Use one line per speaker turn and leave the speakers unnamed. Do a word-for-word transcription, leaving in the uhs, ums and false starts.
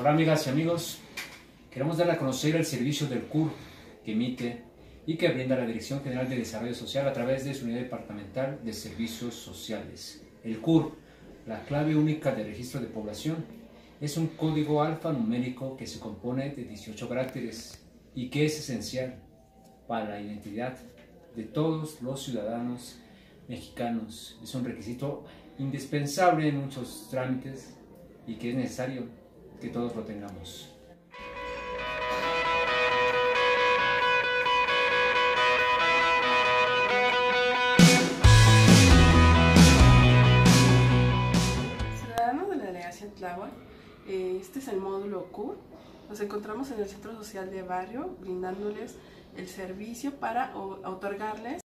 Hola amigas y amigos, queremos dar a conocer el servicio del C U R que emite y que brinda la Dirección General de Desarrollo Social a través de su Unidad Departamental de Servicios Sociales. El C U R, la clave única de registro de población, es un código alfanumérico que se compone de dieciocho caracteres y que es esencial para la identidad de todos los ciudadanos mexicanos. Es un requisito indispensable en muchos trámites y que es necesario que todos lo tengamos.
Ciudadanos de la Delegación Tláhuac, eh, este es el módulo C U R. Nos encontramos en el Centro Social de Barrio brindándoles el servicio para otorgarles